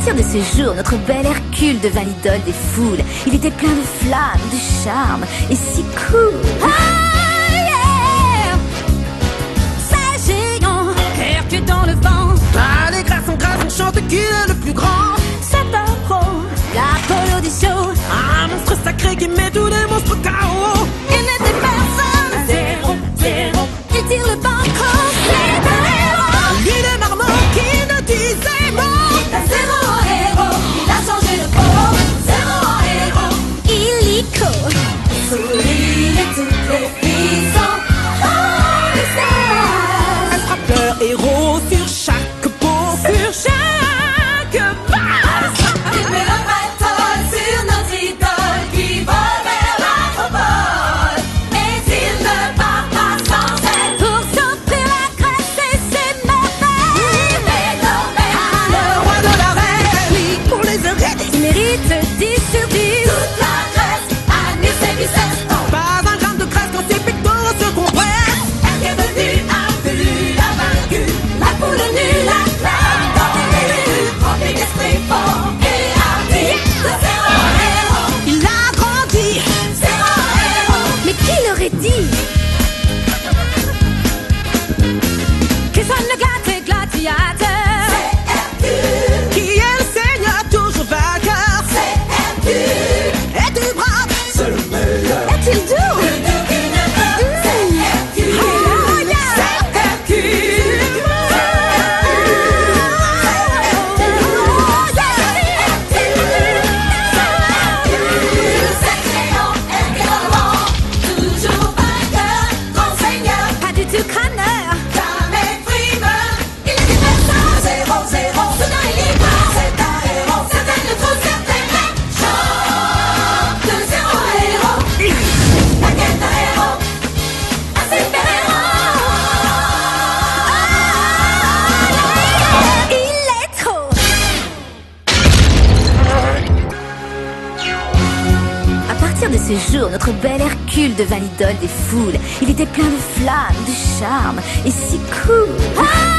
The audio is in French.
partir de ce jour, notre bel Hercule devint l'idole des foules. Il était plein de flammes, de charme et si cool. Ah, yeah! C'est géant, Hercule dans le vent. Allez, grâce, on chante qui est le plus grand. C'est un pro, l'Apollo du show. Un monstre sacré qui met tous les monstres KO. Il n'était personne, zéro, zéro. Il tire le banco, c'est un héros. Lui le marmot qui ne disait mot. C'est zéro héros, il a changé de peau. Zéro héros, illico. Sous lui, toutes les filles sont policières. Elle frappe leur héros sur chaque peau. Sur chaque base. Il met le bâton sur notre idole qui vole vers l'acropole. Mais il ne part pas sans elle pour s'offrir la grâce et ses merveilles. Mais non, mais Le roi de la reine, lui, pour les oreilles. il mérite 10 sur 10. Toute la Grèce admire ses biceps. Pas un gramme de graisse quand ses pectoraux se compressent. Elle est venue inclus, la vaincue, la poule nue, la flamme dans l'élu, remplie d'esprit fort et hardi. Le zéro héros, Il a grandi. zéro héros. Mais qui l'aurait dit que ça ne gâte gladiateur? C'est Hercule, Qui est le seigneur toujours vainqueur. c'est Hercule. Es-tu brave? C'est le meilleur. Est-il doux? Plus doux qu'une veuve. C'est Hercule. Oh, yeah. C'est Hercule. Toujours vainqueur, grand seigneur. Pas du tout crâneur. Jamais frimeur. Il est dépassant. Zéro, zéro. Soudain il est mort. C'est un héros. Certaines le trouvent, certaines méchantes. De zéro héros. La quête d'un héros. Un super héros. Il est trop. À partir de ce jour, notre bel Hercule devint l'idole des foules. Il était plein de flammes, de charme et si cool. Ah!